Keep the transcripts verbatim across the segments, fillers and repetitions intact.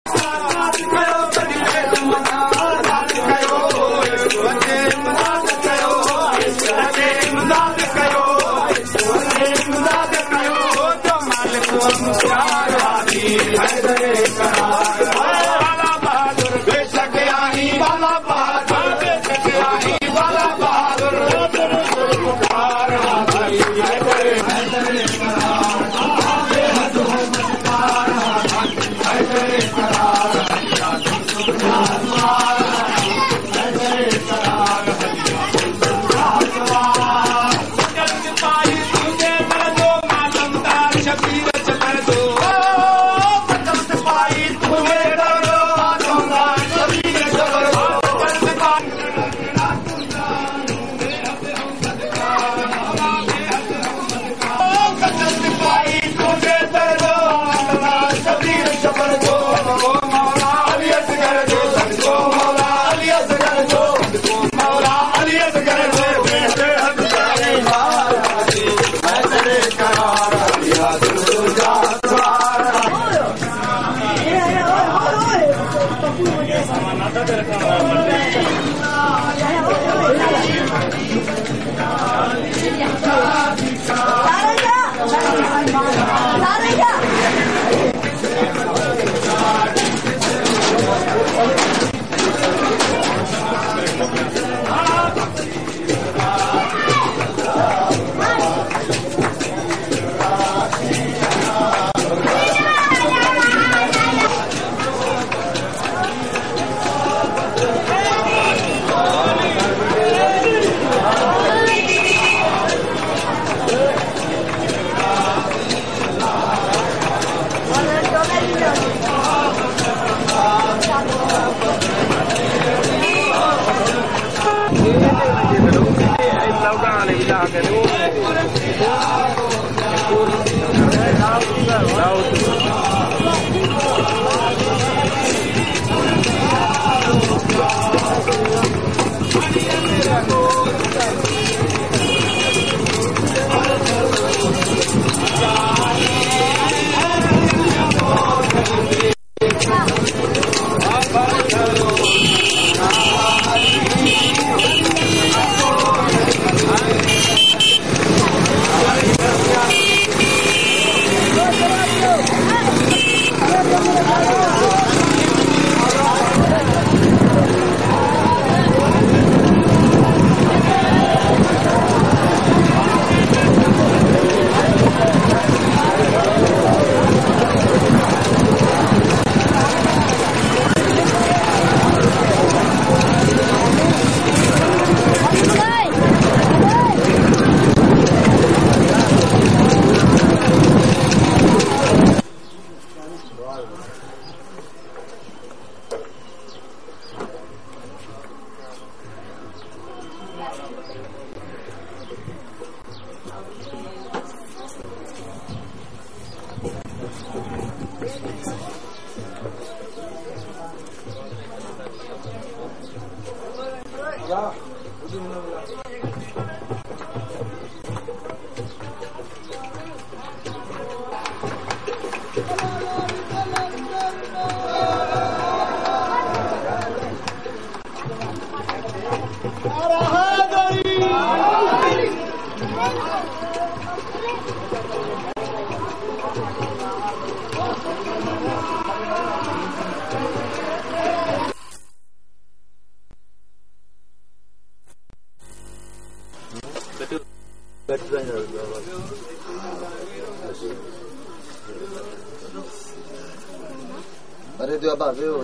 अरे तो अब वेव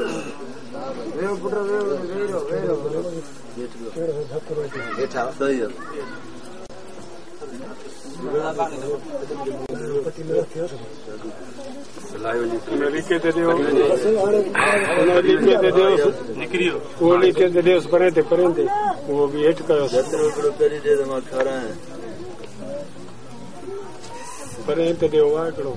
वेव पुट वेव वेव वेव बैठा सही है लिखे दे दियो लिखे दे दियो निकरियो वो लिखे दे दियो परे ते परे ते वो भी हेठ कयो जतरो करी दे त मां खरा है परे ते दियो वाकड़ो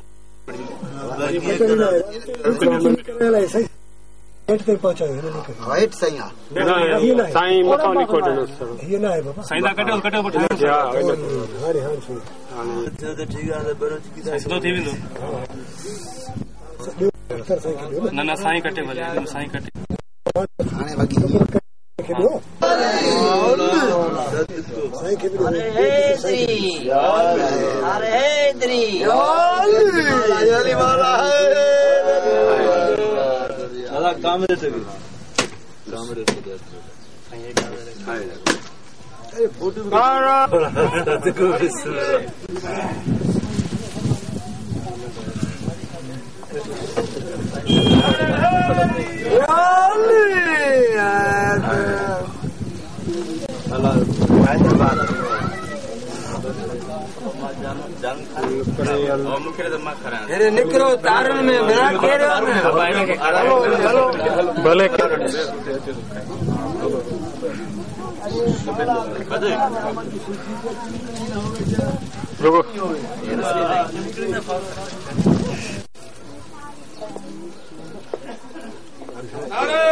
हेठ ते पहुंचायो हेठ सही है ना साईं मथां लिखो ॾिनो ये ना है बाबा साईं दा कटियो कटियो वठी हा हारे हां सुन अच्छा तो ठीक है बरोच की सिधो थी वेंदो ना ना साईं कटे भले साईं कटे हाणे बाक़ी खेॾो साईं खे बि अरे हेतरी अरे हेतरी याली वाला दादा काम रे सके काम रे सके अरे फोटो देखो विश्व अरे निकरो तारन में बना के भले रुको अरे